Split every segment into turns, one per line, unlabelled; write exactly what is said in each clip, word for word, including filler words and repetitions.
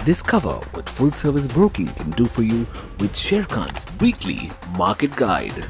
Discover what full-service broking can do for you with Sharekhan's weekly market guide.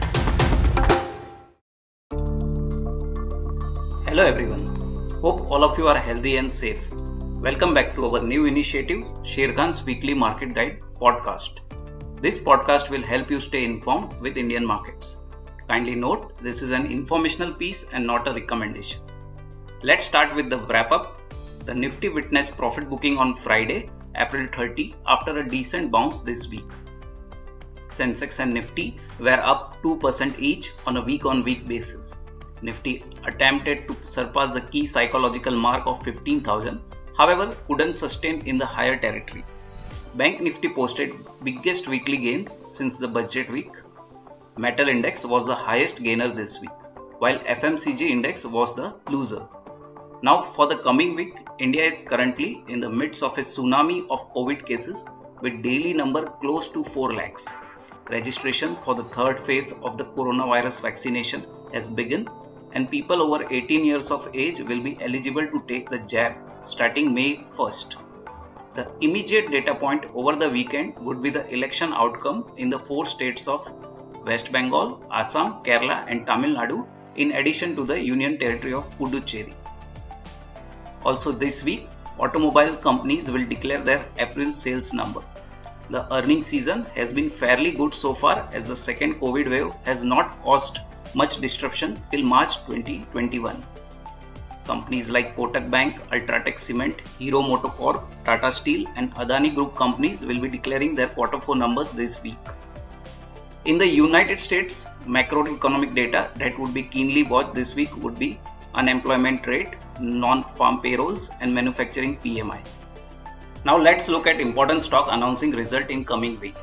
Hello everyone. Hope all of you are healthy and safe. Welcome back to our new initiative, Sharekhan's weekly market guide podcast. This podcast will help you stay informed with Indian markets. Kindly note, this is an informational piece and not a recommendation. Let's start with the wrap-up. The Nifty witnessed profit booking on Friday, April thirtieth, after a decent bounce this week. Sensex and Nifty were up two percent each on a week-on-week basis. Nifty attempted to surpass the key psychological mark of fifteen thousand, however, couldn't sustain in the higher territory. Bank Nifty posted biggest weekly gains since the budget week. Metal Index was the highest gainer this week, while F M C G Index was the loser. Now for the coming week, India is currently in the midst of a tsunami of COVID cases with daily number close to four lakhs. Registration for the third phase of the coronavirus vaccination has begun and people over eighteen years of age will be eligible to take the jab starting May first. The immediate data point over the weekend would be the election outcome in the four states of West Bengal, Assam, Kerala and Tamil Nadu in addition to the Union Territory of Puducherry. Also this week, automobile companies will declare their April sales number. The earnings season has been fairly good so far as the second COVID wave has not caused much disruption till March twenty twenty-one. Companies like Kotak Bank, Ultratech Cement, Hero MotoCorp, Tata Steel and Adani Group companies will be declaring their quarter four numbers this week. In the United States, macroeconomic data that would be keenly watched this week would be unemployment rate, non-farm payrolls and manufacturing P M I. Now let's look at important stock announcing result in coming week.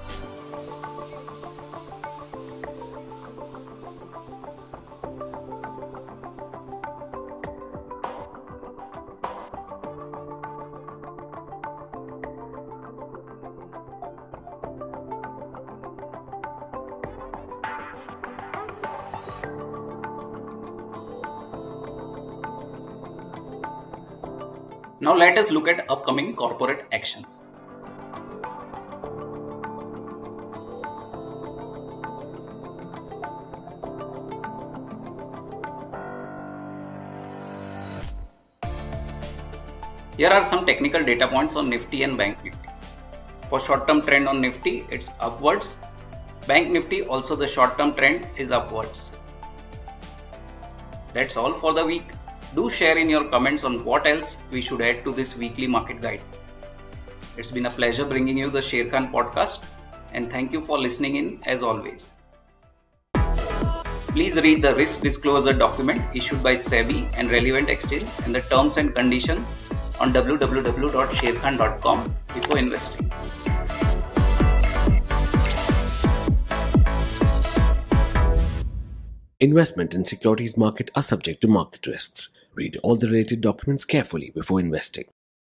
Now let us look at upcoming corporate actions. Here are some technical data points on Nifty and Bank Nifty. For short-term trend on Nifty, it's upwards. Bank Nifty also the short-term trend is upwards. That's all for the week. Do share in your comments on what else we should add to this weekly market guide. It's been a pleasure bringing you the Sharekhan podcast and thank you for listening in as always. Please read the risk disclosure document issued by SEBI and relevant exchange and the terms and conditions on w w w dot sharekhan dot com before investing.
Investment in securities market are subject to market risks. Read all the related documents carefully before investing.